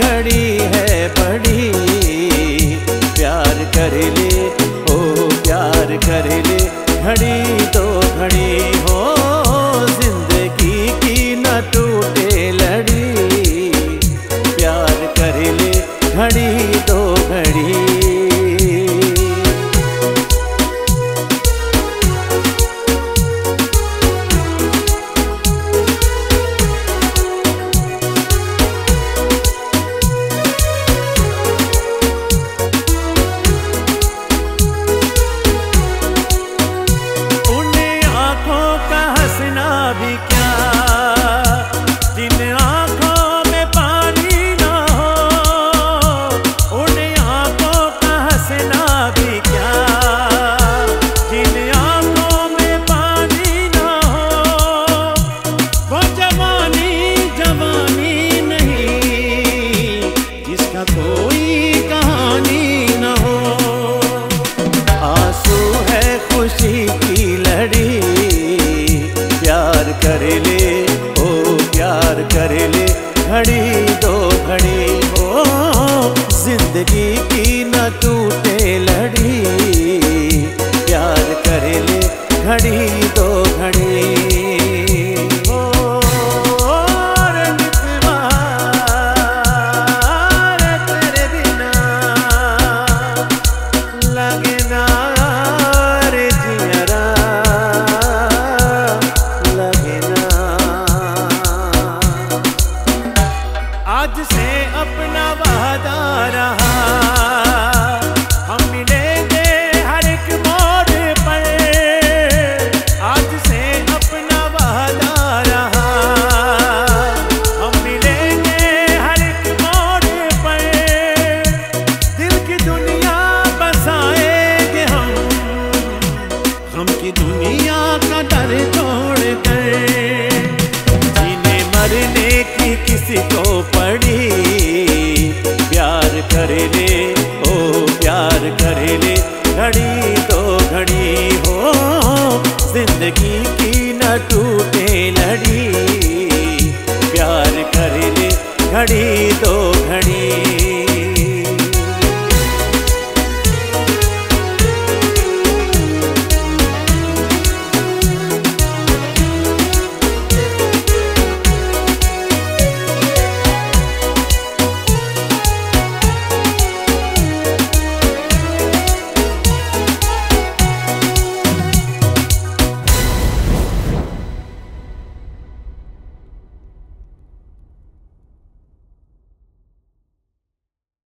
घड़ी है बड़ी, प्यार कर ले ओ प्यार कर ले, घड़ी तो घड़ी हो जिंदगी की न टूटे लड़ी, प्यार कर ले घड़ी तो घड़ी। भी क्या जिन आँखों में पानी ना हो, उन आँखों का हंसना भी क्या जिन आँखों में पानी ना हो, वो जवानी जवानी नहीं जिसका कोई कहानी ना हो। आंसू है खुशी की लड़ी, प्यार कर ले ओ प्यार कर ले, घड़ी दो घड़ी हो जिंदगी की न टूटे लड़ी, प्यार कर ले घड़ी दो घड़ी। तेरे बिना लगे ना रे जियरा, आज से अपना वादा रहा, हम मिलेंगे हर एक मोड़ पर, आज से अपना वादा रहा, हम मिलेंगे हर एक मोड़ पर, दिल की दुनिया बसाएंगे हम की दुनिया का डर छोड़ कर, जीने मरने की किसी को पड़ी,